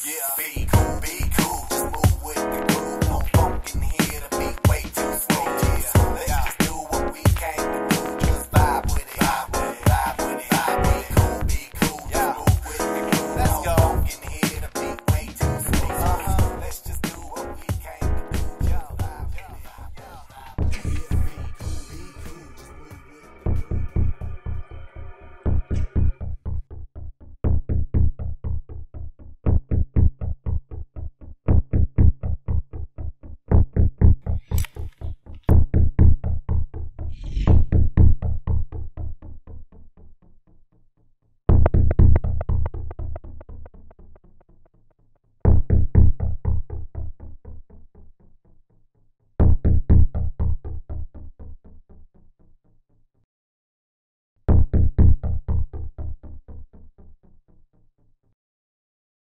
Yeah, be cool, just move with the groove. No funk in here, the beat way too smooth.